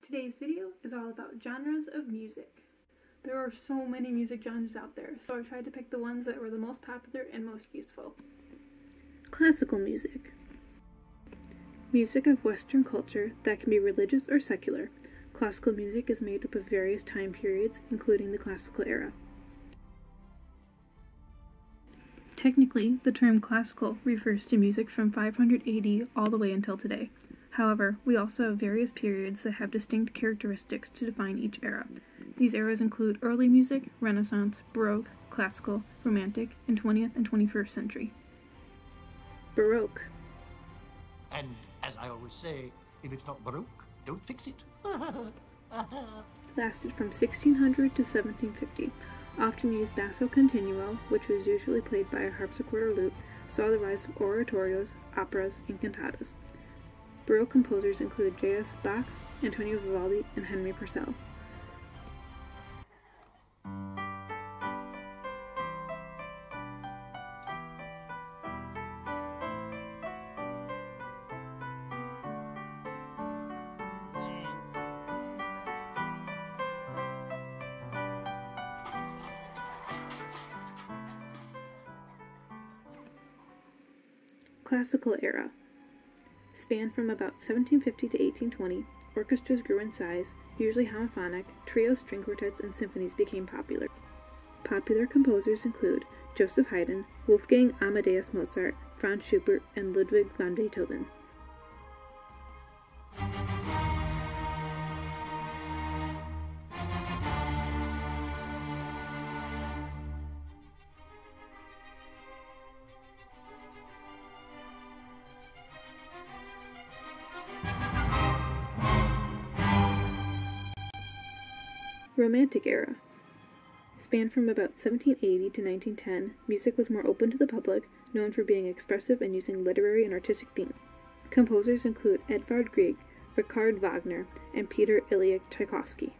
Today's video is all about genres of music. There are so many music genres out there, so I tried to pick the ones that were the most popular and most useful. Classical music. Music of Western culture that can be religious or secular. Classical music is made up of various time periods, including the classical era. Technically, the term classical refers to music from 500 AD all the way until today. However, we also have various periods that have distinct characteristics to define each era. These eras include early music, Renaissance, Baroque, Classical, Romantic, and 20th and 21st century. Baroque. And as I always say, if it's not Baroque, don't fix it. Lasted from 1600 to 1750. Often used basso continuo, which was usually played by a harpsichord or lute, saw the rise of oratorios, operas, and cantatas. Baroque composers included J.S. Bach, Antonio Vivaldi, and Henry Purcell. Classical era. Spanned from about 1750 to 1820, orchestras grew in size, usually homophonic, trios, string quartets, and symphonies became popular. Popular composers include Joseph Haydn, Wolfgang Amadeus Mozart, Franz Schubert, and Ludwig van Beethoven. Romantic era. Spanned from about 1780 to 1910, music was more open to the public, known for being expressive and using literary and artistic themes. Composers include Edvard Grieg, Richard Wagner, and Peter Ilyich Tchaikovsky.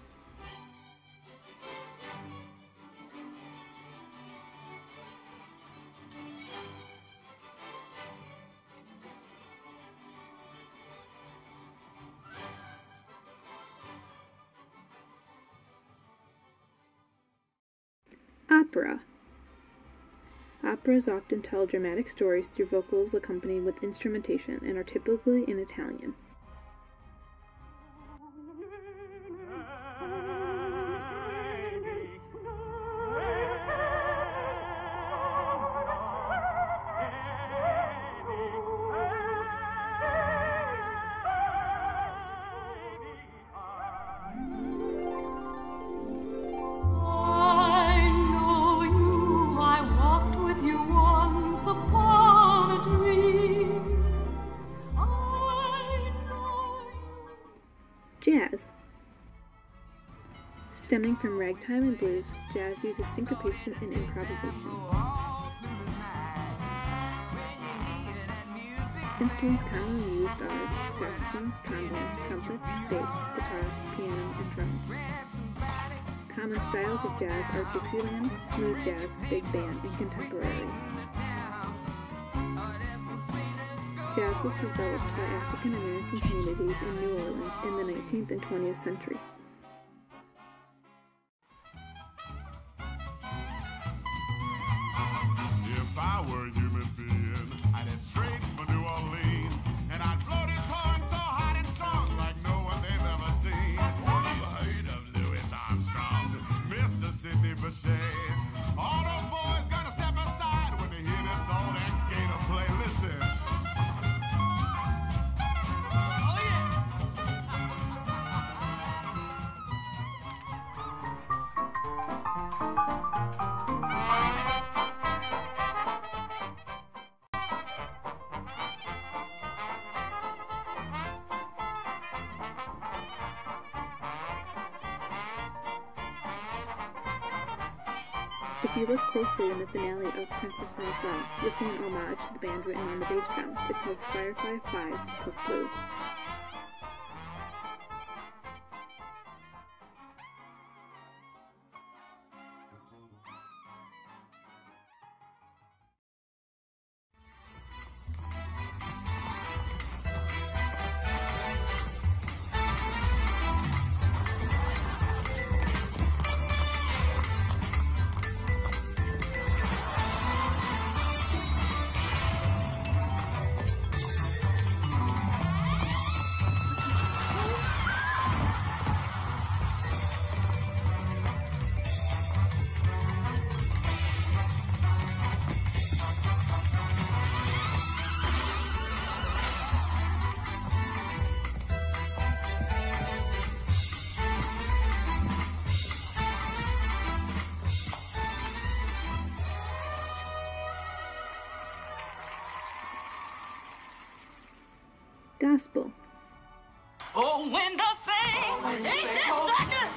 Opera. Operas often tell dramatic stories through vocals accompanied with instrumentation and are typically in Italian. Jazz. Stemming from ragtime and blues, jazz uses syncopation and improvisation. Instruments commonly used are saxophones, trombones, trumpets, bass, guitar, piano, and drums. Common styles of jazz are Dixieland, smooth jazz, big band, and contemporary. Jazz was developed by African American communities in New Orleans in the 19th and 20th century. If I were a human being, I'd head straight for New Orleans, and I'd blow this horn so hot and strong like no one they've ever seen. You heard of Louis Armstrong, Mr. Sidney Bechet. All those boys gotta step aside when they hear this old ex-skater play. Listen. If you look closely in the finale of Princess and the Frog, you'll see an homage to the band written on the page down. It says Firefly 5 plus Blue. Gospel. Oh, when the saints, 18 seconds!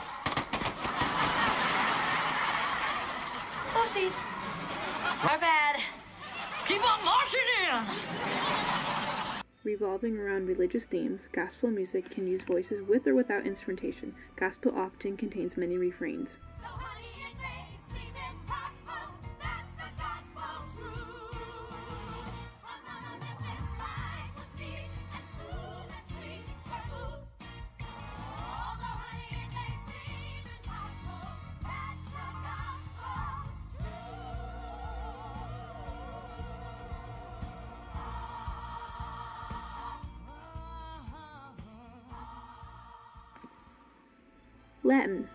Oopsies. My bad. Keep on marching in! Revolving around religious themes, gospel music can use voices with or without instrumentation. Gospel often contains many refrains. Latin.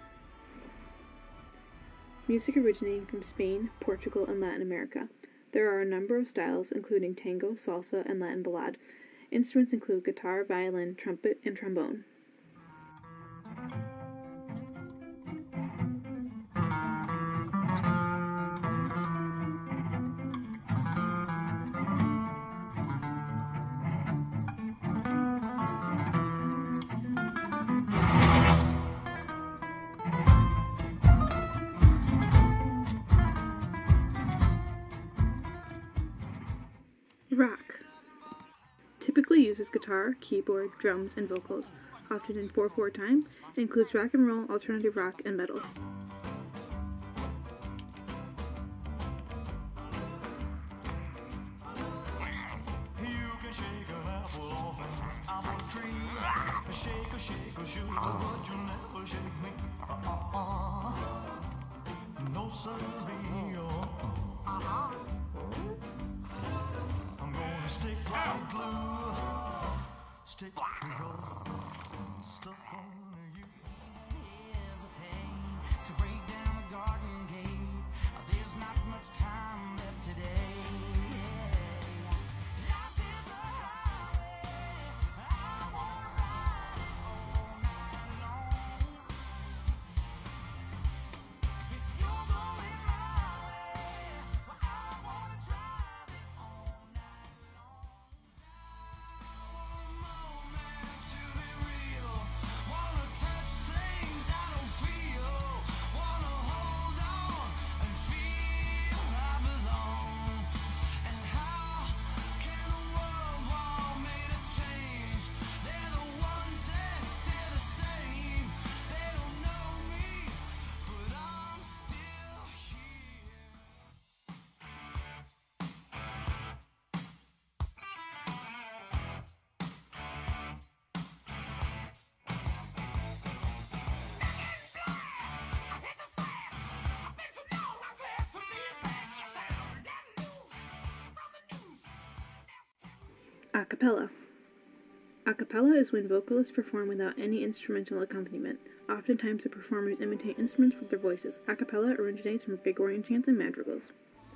Music originating from Spain, Portugal, and Latin America. There are a number of styles, including tango, salsa, and Latin ballad. Instruments include guitar, violin, trumpet, and trombone. Rock. Typically uses guitar, keyboard, drums, and vocals, often in 4/4 time, includes rock and roll, alternative rock, and metal. Stick like glue, stick stuck on you. Hesitate to break down the garden gate. There's not much time left today. Life is a highway. I wanna ride all night long. If you're going my way, well, I wanna drive it all night long. Moment to be real. Wanna touch things I don't feel. Wanna hold on and feel I belong. And how can a world war made a change? They're the ones that stay the same. They don't know me, but I'm still here. A cappella. A cappella is when vocalists perform without any instrumental accompaniment. Oftentimes the performers imitate instruments with their voices. A cappella originates from Gregorian chants and madrigals.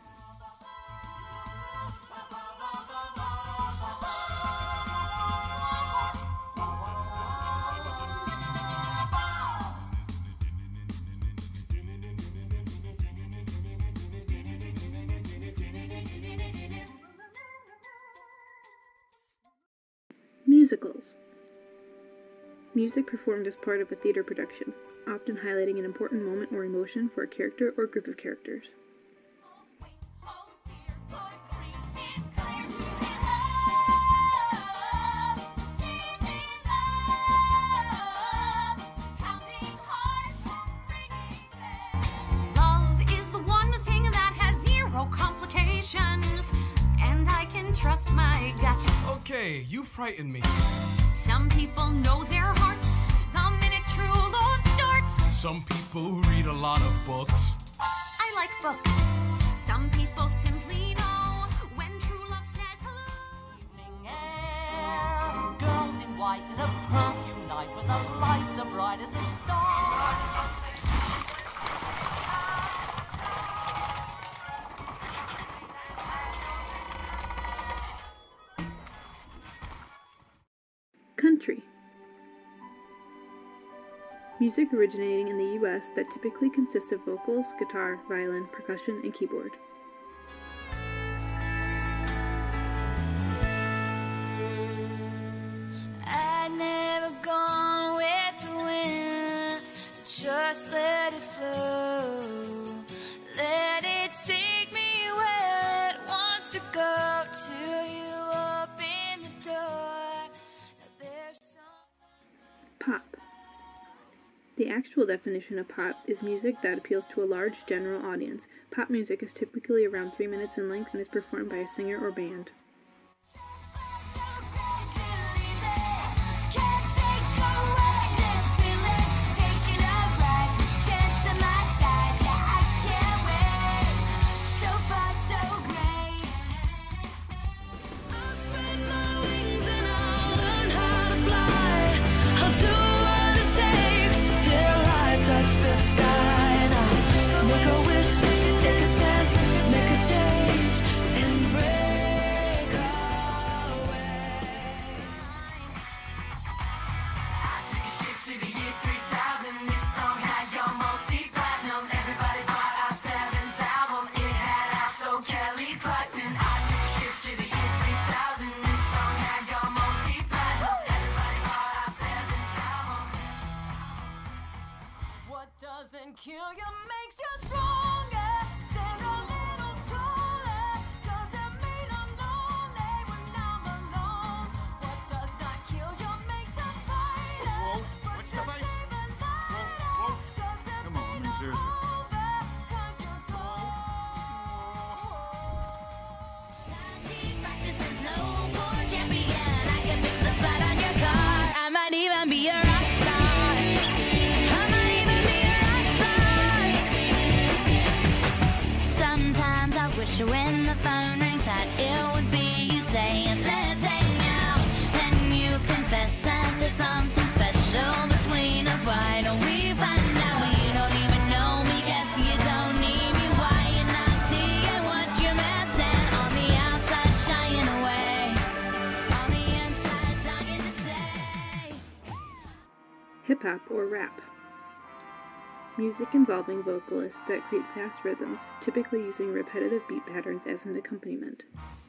Musicals. Music performed as part of a theater production, often highlighting an important moment or emotion for a character or group of characters. Love is the one thing that has zero complications, and I can trust my gut. Okay, you frighten me. Some people know their hearts the minute true love starts. Some people read a lot of books. I like books. Some people simply know when true love says hello. Evening air, girls in white in a perfume night where the lights are bright as the stars. Country. Music originating in the U.S. that typically consists of vocals, guitar, violin, percussion, and keyboard. just let it flow. Let it take me where it wants to go till you open the door. Now there's some... Pop. The actual definition of pop is music that appeals to a large general audience. Pop music is typically around 3 minutes in length and is performed by a singer or band. Doesn't kill you makes you stronger. Stand a little taller. Doesn't mean I'm lonely when I'm alone. What does not kill you makes a fighter. Whoa, what's the face? Whoa. Come on, I mean, seriously. Practices no more champion. I can fix the flat on your car. I might even be a rock star. Sometimes I wish when the phone rings that it would be you saying, let's hang out. Then you confess that there's something special between us. Why don't we find out? You don't even know me, guess you don't need me. Why you not seeing what you're missing? On the outside shying away, on the inside dying to say. Hip-hop or rap. Music involving vocalists that create fast rhythms, typically using repetitive beat patterns as an accompaniment.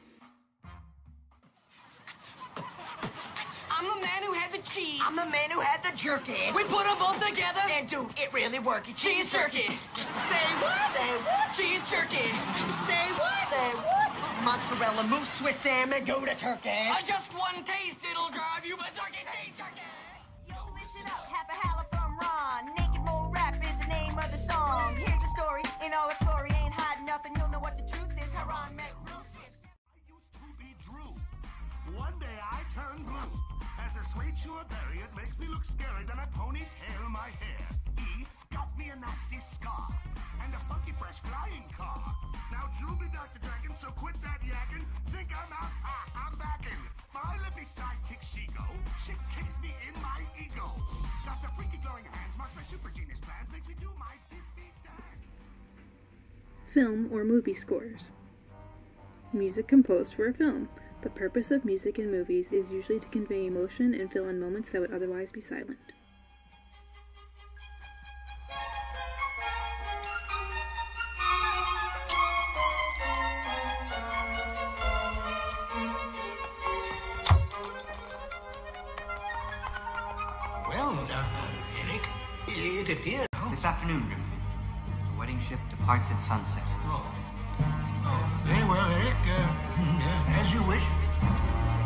I'm the man who had the cheese. I'm the man who had the jerky. We put them both together. And dude, it really worked. Cheese jerky. Say what? Say what? Cheese jerky. Say what? Say what? Mozzarella mousse, Swiss salmon, Gouda turkey. Just one taste, it'll drive you berserky. Cheese jerky. Yo, listen up, half a holla from Ron. Naked Mole Rap is the name of the song. Here's the story, in all its glory, ain't hiding nothing. You'll know what the truth is. How Ron met Rufus. I used to be Drew. One day I turned blue. As a sweet sure berry, it makes me look scary. Then I ponytail my hair. He got me a nasty scar and a funky fresh flying car. Now Drew be Dr. Dragon, so quit that yakking. Think I'm out? I'm backing. My lippy sidekick Shigo. She kicks me in my ego. Lots of freaky glowing hands marks my super genius plans. Makes me do my diffy dance. Film or movie scores. Music composed for a film. The purpose of music in movies is usually to convey emotion and fill in moments that would otherwise be silent. Well, Eric, it appears. This afternoon, Grimsby. The wedding ship departs at sunset. Oh, very well, Eric. As you wish.